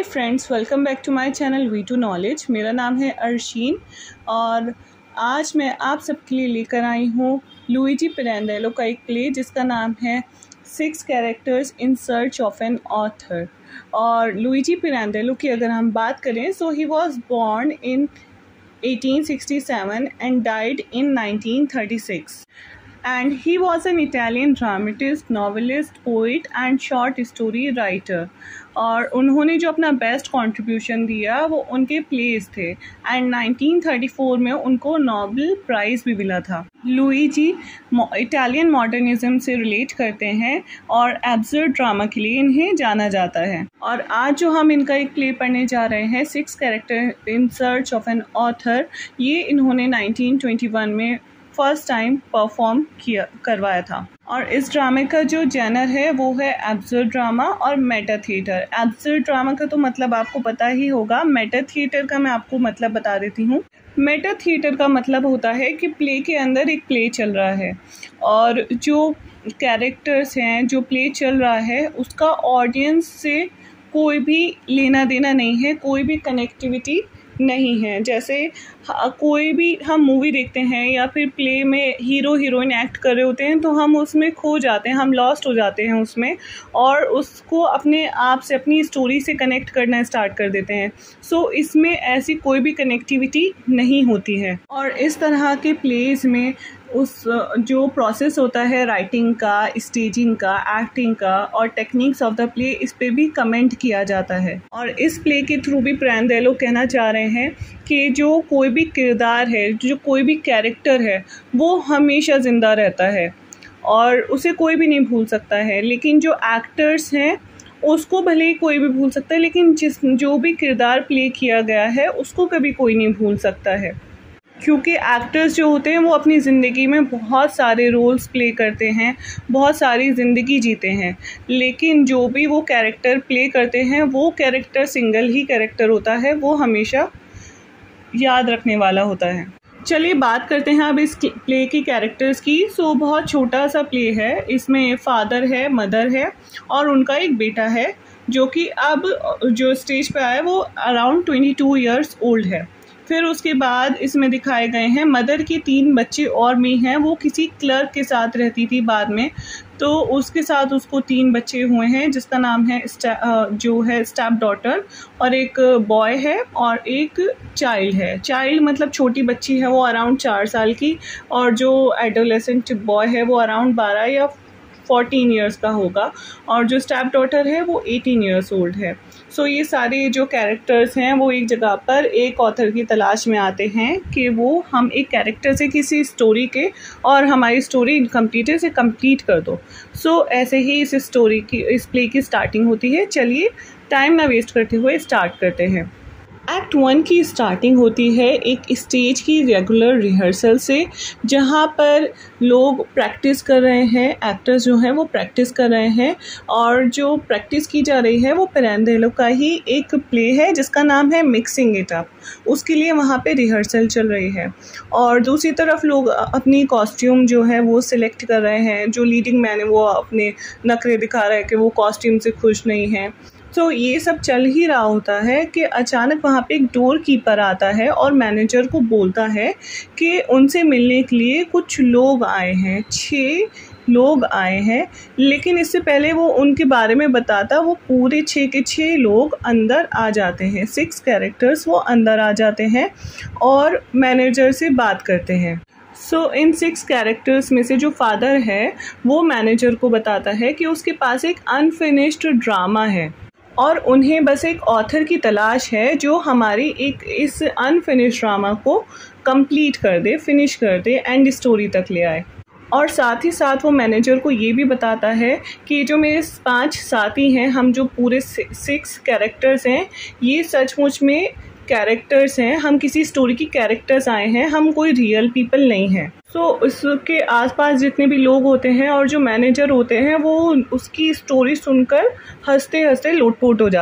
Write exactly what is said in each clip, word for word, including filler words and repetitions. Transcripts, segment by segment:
Hi friends, welcome back to my channel V two knowledge. मेरा नाम है अर्शीन और आज मैं आप सबके लिए लेकर आई हूँ लुइजी पिरांडेलो का एक प्ले जिसका नाम है six characters in search of an author. और लुइजी पिरांडेलो की अगर हम बात करें, so he was born in eighteen sixty-seven and died in nineteen thirty-six. And he was an Italian dramatist, novelist, poet and short story writer. और उन्होंने जो अपना बेस्ट कंट्रीब्यूशन दिया वो उनके प्लेस थे एंड नाइनटीन थर्टी फोर में उनको नोबेल प्राइज़ भी मिला था। लुइजी इटालियन मॉडर्निज्म से रिलेट करते हैं और एब्सर्ड ड्रामा के लिए इन्हें जाना जाता है। और आज जो हम इनका एक प्ले पढ़ने जा रहे हैं, six character in search of an author, ये इन्होंने नाइनटीन ट्वेंटी वन में फर्स्ट टाइम परफॉर्म किया करवाया था। और इस ड्रामे का जो जेनर है वो है एब्सर्ड ड्रामा और मेटा थिएटर। एब्सर्ड ड्रामा का तो मतलब आपको पता ही होगा, मेटा थिएटर का मैं आपको मतलब बता देती हूँ। मेटा थिएटर का मतलब होता है कि प्ले के अंदर एक प्ले चल रहा है और जो कैरेक्टर्स हैं, जो प्ले चल रहा है, उसका ऑडियंस से कोई भी लेना देना नहीं है, कोई भी कनेक्टिविटी नहीं है। जैसे कोई भी हम मूवी देखते हैं या फिर प्ले में हीरो हीरोइन एक्ट कर रहे होते हैं तो हम उसमें खो जाते हैं, हम लॉस्ट हो जाते हैं उसमें और उसको अपने आप से, अपनी स्टोरी से कनेक्ट करना स्टार्ट कर देते हैं। सो so, इसमें ऐसी कोई भी कनेक्टिविटी नहीं होती है। और इस तरह के प्लेज में उस जो प्रोसेस होता है राइटिंग का, स्टेजिंग का, एक्टिंग का और टेक्निक्स ऑफ द प्ले, इस पे भी कमेंट किया जाता है। और इस प्ले के थ्रू भी पिरांडेलो कहना चाह रहे हैं कि जो कोई भी किरदार है, जो कोई भी कैरेक्टर है, वो हमेशा ज़िंदा रहता है और उसे कोई भी नहीं भूल सकता है। लेकिन जो एक्टर्स हैं उसको भले ही कोई भी भूल सकता है, लेकिन जिस जो भी किरदार प्ले किया गया है उसको कभी कोई नहीं भूल सकता है, क्योंकि एक्टर्स जो होते हैं वो अपनी ज़िंदगी में बहुत सारे रोल्स प्ले करते हैं, बहुत सारी ज़िंदगी जीते हैं, लेकिन जो भी वो कैरेक्टर प्ले करते हैं वो कैरेक्टर सिंगल ही कैरेक्टर होता है, वो हमेशा याद रखने वाला होता है। चलिए बात करते हैं अब इस प्ले की कैरेक्टर्स की। सो बहुत छोटा सा प्ले है, इसमें फादर है, मदर है और उनका एक बेटा है जो कि अब जो स्टेज पे आया है वो around twenty two years old है। फिर उसके बाद इसमें दिखाए गए हैं मदर के तीन बच्चे और भी हैं, वो किसी क्लर्क के साथ रहती थी बाद में, तो उसके साथ उसको तीन बच्चे हुए हैं जिसका नाम है जो है स्टेप डॉटर, और एक बॉय है और एक चाइल्ड है। चाइल्ड मतलब छोटी बच्ची है, वो अराउंड चार साल की, और जो एडोलेसेंट बॉय है वो अराउंड बारह या फोर्टीन ईयर्स का होगा, और जो स्टेप डॉटर है वो एटीन ईयर्स ओल्ड है। सो so, ये सारे जो कैरेक्टर्स हैं वो एक जगह पर एक ऑथर की तलाश में आते हैं कि वो हम एक कैरेक्टर से किसी स्टोरी के और हमारी स्टोरी इनकम्प्लीट है, इसे कंप्लीट कर दो। सो so, ऐसे ही इस स्टोरी की, इस प्ले की स्टार्टिंग होती है। चलिए टाइम ना वेस्ट करते हुए स्टार्ट करते हैं। एक्ट वन की स्टार्टिंग होती है एक स्टेज की रेगुलर रिहर्सल से, जहाँ पर लोग प्रैक्टिस कर रहे हैं, एक्टर्स जो हैं वो प्रैक्टिस कर रहे हैं, और जो प्रैक्टिस की जा रही है वो पिरांडेलो का ही एक प्ले है जिसका नाम है मिक्सिंग इट अप। उसके लिए वहाँ पे रिहर्सल चल रही है और दूसरी तरफ लोग अपनी कॉस्ट्यूम जो है वो सिलेक्ट कर रहे हैं। जो लीडिंग मैन है वो अपने नखरे दिखा रहा है कि वो कॉस्ट्यूम से खुश नहीं है। तो ये सब चल ही रहा होता है कि अचानक वहाँ पे एक डोर कीपर आता है और मैनेजर को बोलता है कि उनसे मिलने के लिए कुछ लोग आए हैं, छः लोग आए हैं। लेकिन इससे पहले वो उनके बारे में बताता, वो पूरे छः के छः लोग अंदर आ जाते हैं, सिक्स कैरेक्टर्स वो अंदर आ जाते हैं और मैनेजर से बात करते हैं। सो so, इन सिक्स कैरेक्टर्स में से जो फादर है वो मैनेजर को बताता है कि उसके पास एक अनफिनिश्ड ड्रामा है और उन्हें बस एक ऑथर की तलाश है जो हमारी एक इस अनफिनिश ड्रामा को कंप्लीट कर दे, फिनिश कर दे, एंड स्टोरी तक ले आए। और साथ ही साथ वो मैनेजर को ये भी बताता है कि जो मेरे पांच साथी हैं, हम जो पूरे सिक्स कैरेक्टर्स हैं, ये सचमुच में कैरेक्टर्स हैं, हम किसी स्टोरी की कैरेक्टर्स आए हैं, हम कोई रियल पीपल नहीं हैं। सो so, उसके आसपास जितने भी लोग होते हैं और जो मैनेजर होते हैं वो उसकी स्टोरी सुनकर हंसते हंसते लोटपोट हो जाते हैं।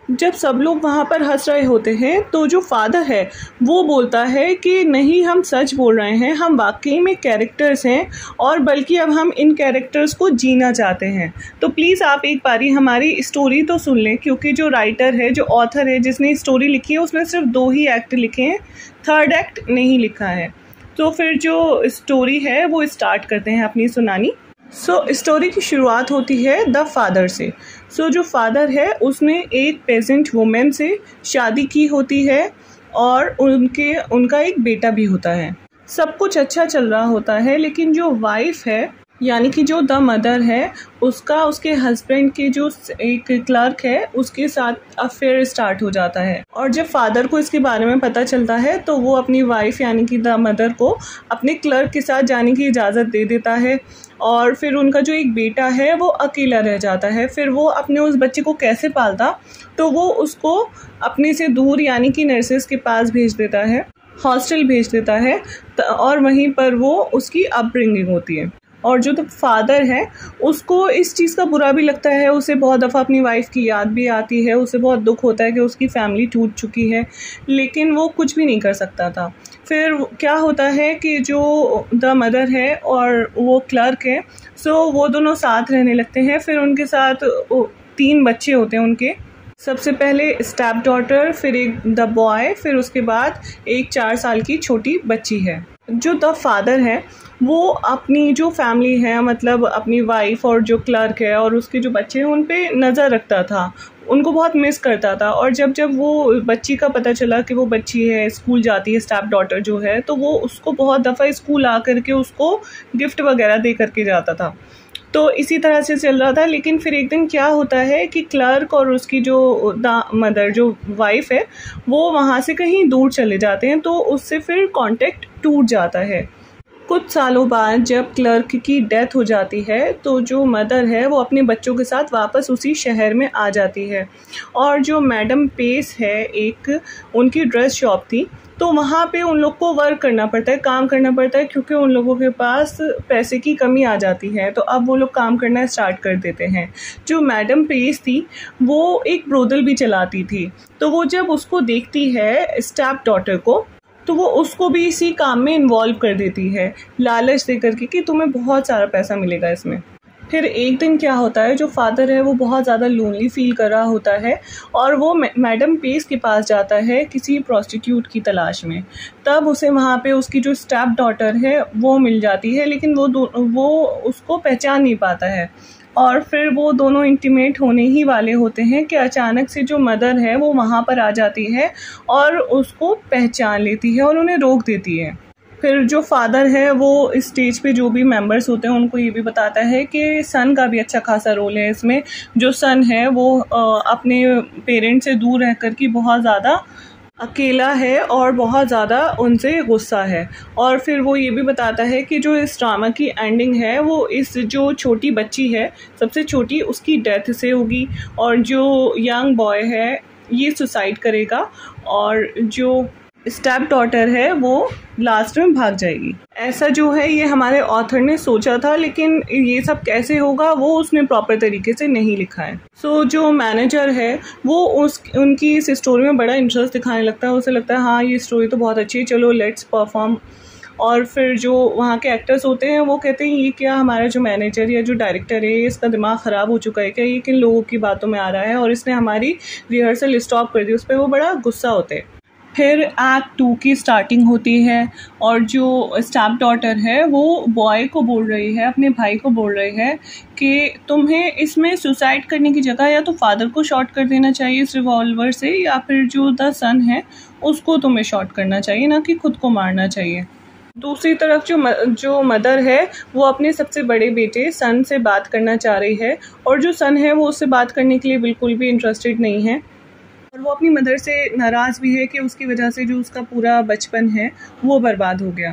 जब सब लोग वहाँ पर हंस रहे होते हैं तो जो फादर है वो बोलता है कि नहीं, हम सच बोल रहे हैं, हम वाकई में कैरेक्टर्स हैं और बल्कि अब हम इन कैरेक्टर्स को जीना चाहते हैं। तो प्लीज़ आप एक बारी हमारी स्टोरी तो सुन लें, क्योंकि जो राइटर है, जो ऑथर है, जिसने स्टोरी लिखी है, उसने सिर्फ दो ही एक्ट लिखे हैं, थर्ड एक्ट नहीं लिखा है। तो फिर जो स्टोरी है वो स्टार्ट करते हैं अपनी सुनानी। सो so, स्टोरी की शुरुआत होती है द फादर से। सो so, जो फादर है उसने एक पेजेंट वुमेन से शादी की होती है और उनके उनका एक बेटा भी होता है। सब कुछ अच्छा चल रहा होता है, लेकिन जो वाइफ है यानी कि जो द मदर है, उसका उसके हस्बैंड के जो एक क्लर्क है उसके साथ अफेयर स्टार्ट हो जाता है। और जब फादर को इसके बारे में पता चलता है तो वो अपनी वाइफ यानी कि द मदर को अपने क्लर्क के साथ जाने की इजाज़त दे देता है। और फिर उनका जो एक बेटा है वो अकेला रह जाता है। फिर वो अपने उस बच्चे को कैसे पालता, तो वो उसको अपने से दूर यानी कि नर्सेस के पास भेज देता है, हॉस्टल भेज देता है, और वहीं पर वो उसकी अपब्रिंगिंग होती है। और जो तो फादर है उसको इस चीज़ का बुरा भी लगता है, उसे बहुत दफ़ा अपनी वाइफ की याद भी आती है, उसे बहुत दुख होता है कि उसकी फैमिली टूट चुकी है, लेकिन वो कुछ भी नहीं कर सकता था। फिर क्या होता है कि जो द मदर है और वो क्लर्क है, सो वो दोनों साथ रहने लगते हैं। फिर उनके साथ तीन बच्चे होते हैं उनके। सबसे पहले स्टेप डॉटर, फिर एक द बॉय, फिर उसके बाद एक चार साल की छोटी बच्ची है। जो द फादर है वो अपनी जो फैमिली है, मतलब अपनी वाइफ और जो क्लर्क है और उसके जो बच्चे हैं उन पे नज़र रखता था, उनको बहुत मिस करता था। और जब जब वो बच्ची का पता चला कि वो बच्ची है, स्कूल जाती है, स्टेप डॉटर जो है, तो वो उसको बहुत दफ़ा स्कूल आ करके उसको गिफ्ट वगैरह दे करके जाता था। तो इसी तरह से चल रहा था। लेकिन फिर एक दिन क्या होता है कि क्लर्क और उसकी जो द मदर, जो वाइफ है, वो वहाँ से कहीं दूर चले जाते हैं, तो उससे फिर कांटेक्ट टूट जाता है। कुछ सालों बाद जब क्लर्क की डेथ हो जाती है तो जो मदर है वो अपने बच्चों के साथ वापस उसी शहर में आ जाती है। और जो मैडम पेस है, एक उनकी ड्रेस शॉप थी, तो वहाँ पे उन लोग को वर्क करना पड़ता है, काम करना पड़ता है, क्योंकि उन लोगों के पास पैसे की कमी आ जाती है। तो अब वो लोग काम करना स्टार्ट कर देते हैं। जो मैडम पेस थी वो एक ब्रोदल भी चलाती थी, तो वो जब उसको देखती है स्टेप डॉटर को, तो वो उसको भी इसी काम में इन्वॉल्व कर देती है, लालच दे करके कि तुम्हें बहुत सारा पैसा मिलेगा इसमें। फिर एक दिन क्या होता है, जो फादर है वो बहुत ज़्यादा लोनली फील कर रहा होता है और वो मैडम पेस के पास जाता है किसी प्रोस्टिट्यूट की तलाश में। तब उसे वहाँ पे उसकी जो स्टेप डॉटर है वो मिल जाती है, लेकिन वो वो उसको पहचान नहीं पाता है। और फिर वो दोनों इंटीमेट होने ही वाले होते हैं कि अचानक से जो मदर है वो वहाँ पर आ जाती है और उसको पहचान लेती है और उन्हें रोक देती है। फिर जो फादर है वो स्टेज पे जो भी मेंबर्स होते हैं उनको ये भी बताता है कि सन का भी अच्छा खासा रोल है इसमें। जो सन है वो अपने पेरेंट्स से दूर रह कर के बहुत ज़्यादा अकेला है और बहुत ज़्यादा उनसे गुस्सा है। और फिर वो ये भी बताता है कि जो इस ड्रामा की एंडिंग है वो इस जो छोटी बच्ची है, सबसे छोटी, उसकी डेथ से होगी और जो यंग बॉय है ये सुसाइड करेगा और जो स्टेप डॉटर है वो लास्ट में भाग जाएगी। ऐसा जो है ये हमारे ऑथर ने सोचा था, लेकिन ये सब कैसे होगा वो उसने प्रॉपर तरीके से नहीं लिखा है। सो so, जो मैनेजर है वो उस उनकी इस स्टोरी में बड़ा इंटरेस्ट दिखाने लगता है। उसे लगता है हाँ ये स्टोरी तो बहुत अच्छी है, चलो लेट्स परफॉर्म। और फिर जो वहाँ के एक्टर्स होते हैं वो कहते हैं ये क्या हमारा जो मैनेजर या जो डायरेक्टर है इसका दिमाग ख़राब हो चुका है क्या, ये किन लोगों की बातों में आ रहा है और इसने हमारी रिहर्सल स्टॉप कर दी। उस पर वो बड़ा गुस्सा होते हैं। फिर एक्ट टू की स्टार्टिंग होती है और जो स्टेप डॉटर है वो बॉय को बोल रही है, अपने भाई को बोल रही है कि तुम्हें इसमें सुसाइड करने की जगह या तो फादर को शॉट कर देना चाहिए इस रिवॉल्वर से, या फिर जो द सन है उसको तुम्हें शॉट करना चाहिए, ना कि खुद को मारना चाहिए। दूसरी तरफ जो म, जो मदर है वो अपने सबसे बड़े बेटे सन से बात करना चाह रही है और जो सन है वो उससे बात करने के लिए बिल्कुल भी इंटरेस्टेड नहीं है और वो अपनी मदर से नाराज़ भी है कि उसकी वजह से जो उसका पूरा बचपन है वो बर्बाद हो गया।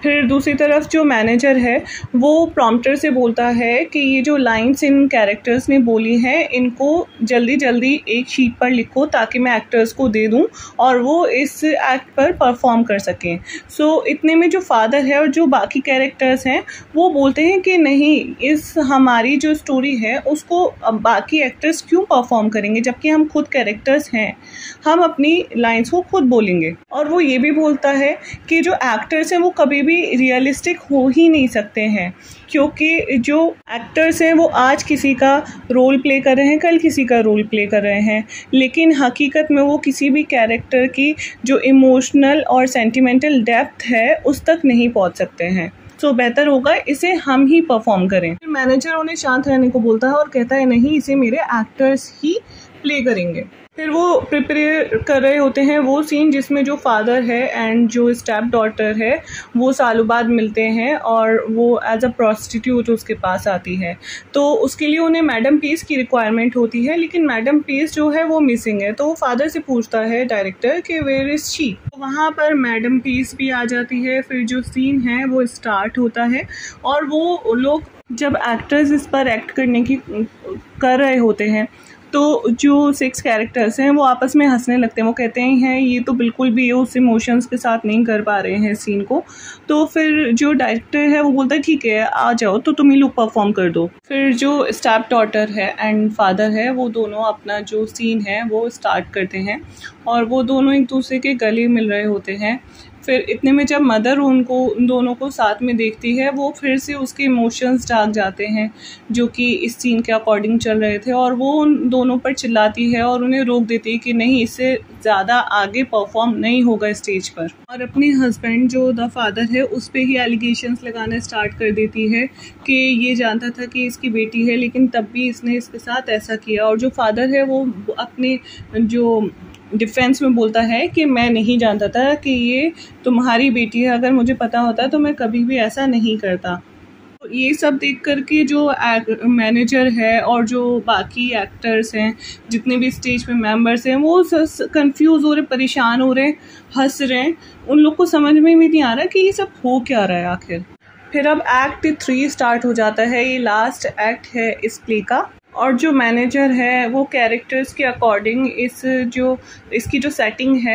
फिर दूसरी तरफ जो मैनेजर है वो प्रॉम्प्टर से बोलता है कि ये जो लाइंस इन कैरेक्टर्स ने बोली हैं इनको जल्दी जल्दी एक शीट पर लिखो ताकि मैं एक्टर्स को दे दूं और वो इस एक्ट पर परफॉर्म कर सकें। सो so, इतने में जो फादर है और जो बाकी कैरेक्टर्स हैं वो बोलते हैं कि नहीं, इस हमारी जो स्टोरी है उसको बाकी एक्टर्स क्यों परफॉर्म करेंगे जबकि हम खुद कैरेक्टर्स हैं, हम अपनी लाइंस को खुद बोलेंगे। और वो ये भी बोलता है कि जो एक्टर्स हैं वो कभी भी रियलिस्टिक हो ही नहीं सकते हैं क्योंकि जो एक्टर्स हैं वो आज किसी का रोल प्ले कर रहे हैं, कल किसी का रोल प्ले कर रहे हैं, लेकिन हकीकत में वो किसी भी कैरेक्टर की जो इमोशनल और सेंटिमेंटल डेप्थ है उस तक नहीं पहुंच सकते हैं। तो बेहतर होगा इसे हम ही परफॉर्म करें। फिर मैनेजर उन्हें शांत रहने को बोलता है और कहता है नहीं, इसे मेरे एक्टर्स ही प्ले करेंगे। फिर वो प्रिपेयर कर रहे होते हैं वो सीन जिसमें जो फादर है एंड जो स्टेप डॉटर है वो सालों बाद मिलते हैं और वो एज अ प्रोस्टिट्यूट उसके पास आती है। तो उसके लिए उन्हें मैडम पीस की रिक्वायरमेंट होती है, लेकिन मैडम पीस जो है वो मिसिंग है। तो वो फादर से पूछता है डायरेक्टर कि वेयर इज़ शी। तो वहाँ पर मैडम पीस भी आ जाती है। फिर जो सीन है वो स्टार्ट होता है और वो लोग जब एक्टर्स इस पर एक्ट करने की कर रहे होते हैं तो जो सिक्स कैरेक्टर्स हैं वो आपस में हंसने लगते हैं। वो कहते हैं ये तो बिल्कुल भी उस इमोशंस के साथ नहीं कर पा रहे हैं सीन को। तो फिर जो डायरेक्टर है वो बोलता है ठीक है आ जाओ, तो तुम ही लोग परफॉर्म कर दो। फिर जो स्टेप डॉटर है एंड फादर है वो दोनों अपना जो सीन है वो स्टार्ट करते हैं और वो दोनों एक दूसरे के गले मिल रहे होते हैं। फिर इतने में जब मदर उनको उन दोनों को साथ में देखती है वो फिर से उसके इमोशंस जाग जाते हैं जो कि इस सीन के अकॉर्डिंग चल रहे थे और वो उन दोनों पर चिल्लाती है और उन्हें रोक देती है कि नहीं, इससे ज़्यादा आगे परफॉर्म नहीं होगा स्टेज पर। और अपने हस्बैंड जो द फादर है उस पर ही एलिगेशंस लगाना स्टार्ट कर देती है कि ये जानता था कि इसकी बेटी है लेकिन तब भी इसने इसके साथ ऐसा किया। और जो फादर है वो अपने जो डिफेंस में बोलता है कि मैं नहीं जानता था कि ये तुम्हारी बेटी है, अगर मुझे पता होता तो मैं कभी भी ऐसा नहीं करता। तो ये सब देख कर के जो मैनेजर है और जो बाकी एक्टर्स हैं, जितने भी स्टेज पे मेंबर्स हैं, वो कंफ्यूज हो रहे, परेशान हो रहे, हंस रहे हैं। उन लोग को समझ में भी नहीं आ रहा कि ये सब हो क्या रहा है आखिर। फिर अब एक्ट थ्री स्टार्ट हो जाता है। ये लास्ट एक्ट है इस प्ले का और जो मैनेजर है वो कैरेक्टर्स के अकॉर्डिंग इस जो इसकी जो सेटिंग है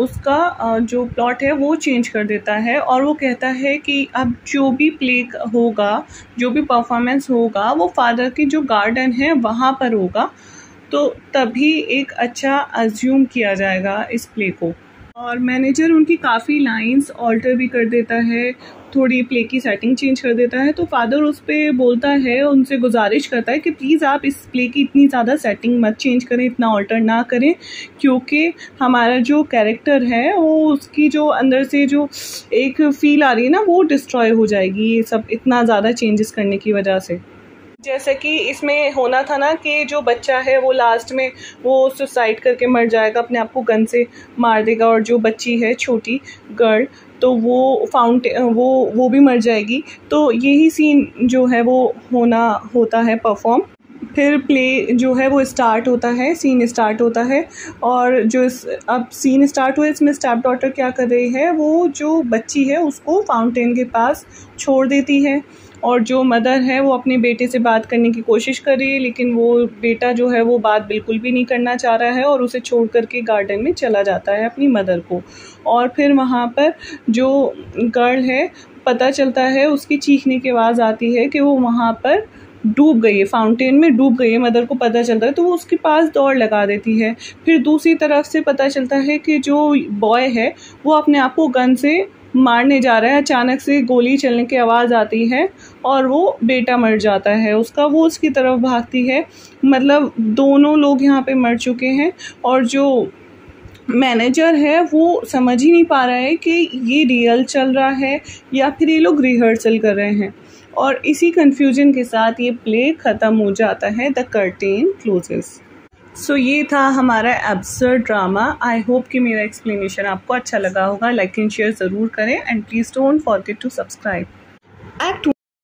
उसका जो प्लॉट है वो चेंज कर देता है और वो कहता है कि अब जो भी प्ले होगा, जो भी परफॉर्मेंस होगा वो फादर की जो गार्डन है वहाँ पर होगा, तो तभी एक अच्छा अज्यूम किया जाएगा इस प्ले को। और मैनेजर उनकी काफ़ी लाइंस ऑल्टर भी कर देता है, थोड़ी प्ले की सेटिंग चेंज कर देता है। तो फादर उस पर बोलता है, उनसे गुजारिश करता है कि प्लीज़ आप इस प्ले की इतनी ज़्यादा सेटिंग मत चेंज करें, इतना ऑल्टर ना करें, क्योंकि हमारा जो कैरेक्टर है वो उसकी जो अंदर से जो एक फ़ील आ रही है ना वो डिस्ट्रॉय हो जाएगी ये सब इतना ज़्यादा चेंजेस करने की वजह से। जैसे कि इसमें होना था ना कि जो बच्चा है वो लास्ट में वो सुसाइड करके मर जाएगा, अपने आप को गन से मार देगा, और जो बच्ची है छोटी गर्ल तो वो फाउंटेन वो वो भी मर जाएगी। तो यही सीन जो है वो होना होता है परफॉर्म। फिर प्ले जो है वो स्टार्ट होता है, सीन स्टार्ट होता है और जो इस अब सीन स्टार्ट हुआ इसमें स्टेप डॉटर क्या कर रही है, वो जो बच्ची है उसको फाउंटेन के पास छोड़ देती है और जो मदर है वो अपने बेटे से बात करने की कोशिश कर रही है, लेकिन वो बेटा जो है वो बात बिल्कुल भी नहीं करना चाह रहा है और उसे छोड़ करके गार्डन में चला जाता है अपनी मदर को। और फिर वहाँ पर जो गर्ल है पता चलता है, उसकी चीखने की आवाज़ आती है कि वो वहाँ पर डूब गई है, फाउंटेन में डूब गई है। मदर को पता चलता है तो वो उसके पास दौड़ लगा देती है। फिर दूसरी तरफ से पता चलता है कि जो बॉय है वो अपने आप को गन से मारने जा रहा है, अचानक से गोली चलने की आवाज़ आती है और वो बेटा मर जाता है उसका, वो उसकी तरफ भागती है। मतलब दोनों लोग यहाँ पे मर चुके हैं और जो मैनेजर है वो समझ ही नहीं पा रहा है कि ये रियल चल रहा है या फिर ये लोग रिहर्सल कर रहे हैं। और इसी कन्फ्यूजन के साथ ये प्ले ख़त्म हो जाता है, the curtain closes. So so, ये था हमारा एब्सर्ड ड्रामा। आई होप कि मेरा एक्सप्लेनेशन आपको अच्छा लगा होगा। लाइक एंड शेयर ज़रूर करें and please don't forget to subscribe. Act